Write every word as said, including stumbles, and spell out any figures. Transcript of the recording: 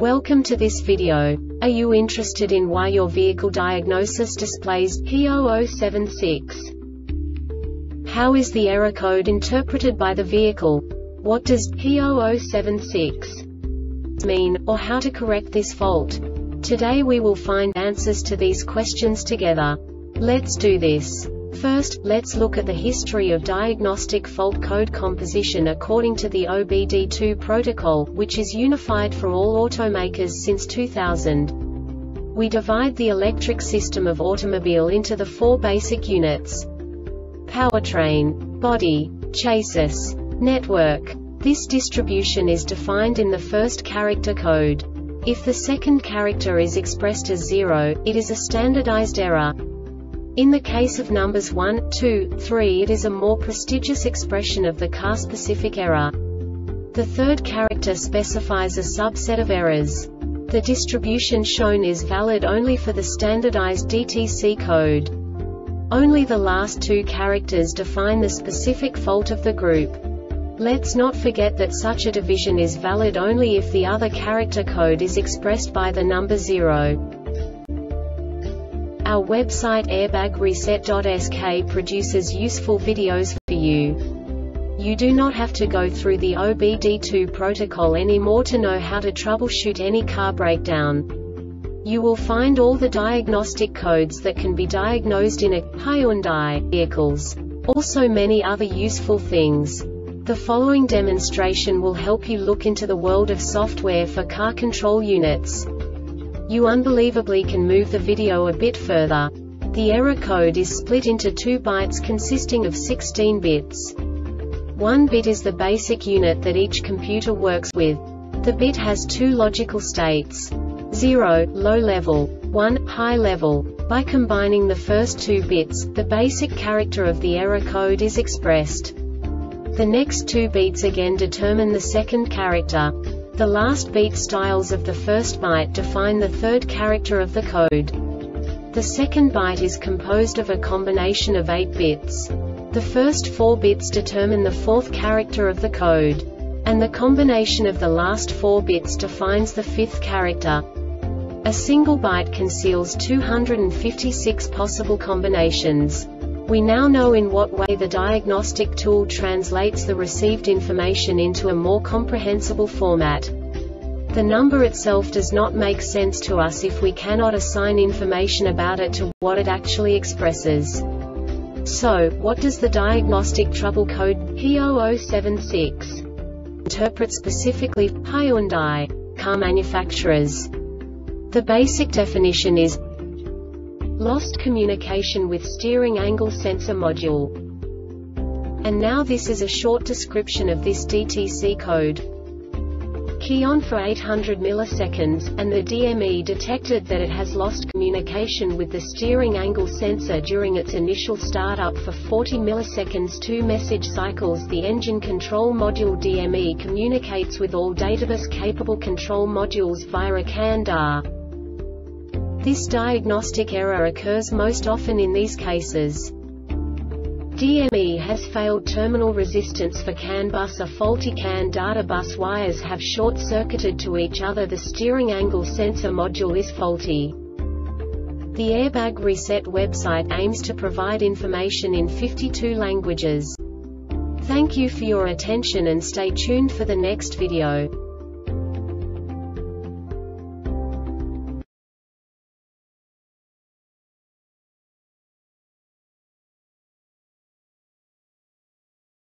Welcome to this video. Are you interested in why your vehicle diagnosis displays P zero zero seven six? How is the error code interpreted by the vehicle? What does P zero zero seven six mean, or how to correct this fault? Today we will find answers to these questions together. Let's do this. First, let's look at the history of diagnostic fault code composition according to the O B D two protocol, which is unified for all automakers since two thousand. We divide the electric system of automobile into the four basic units: powertrain, body, chassis, network. This distribution is defined in the first character code. If the second character is expressed as zero, it is a standardized error. In the case of numbers one, two, three, it is a more prestigious expression of the car-specific error. The third character specifies a subset of errors. The distribution shown is valid only for the standardized D T C code. Only the last two characters define the specific fault of the group. Let's not forget that such a division is valid only if the other character code is expressed by the number zero. Our website airbag reset dot S K produces useful videos for you. You do not have to go through the O B D two protocol anymore to know how to troubleshoot any car breakdown. You will find all the diagnostic codes that can be diagnosed in a Hyundai vehicles. Also many other useful things. The following demonstration will help you look into the world of software for car control units. You unbelievably can move the video a bit further. The error code is split into two bytes consisting of sixteen bits. One bit is the basic unit that each computer works with. The bit has two logical states: zero, low level, one, high level. By combining the first two bits, the basic character of the error code is expressed. The next two beats again determine the second character. The last beat styles of the first byte define the third character of the code. The second byte is composed of a combination of eight bits. The first four bits determine the fourth character of the code. And the combination of the last four bits defines the fifth character. A single byte conceals two hundred fifty-six possible combinations. We now know in what way the diagnostic tool translates the received information into a more comprehensible format. The number itself does not make sense to us if we cannot assign information about it to what it actually expresses. So, what does the diagnostic trouble code P zero zero seven six interpret specifically for Hyundai car manufacturers? The basic definition is lost communication with steering angle sensor module. And now this is a short description of this D T C code. Key on for eight hundred milliseconds, and the D M E detected that it has lost communication with the steering angle sensor during its initial startup for forty milliseconds. Two message cycles. The engine control module D M E communicates with all databus capable control modules via a C A N D A. This diagnostic error occurs most often in these cases: D M E has failed terminal resistance for C A N bus. A faulty C A N data bus wires have short-circuited to each other. The steering angle sensor module is faulty. The Airbag Reset website aims to provide information in fifty-two languages. Thank you for your attention and stay tuned for the next video.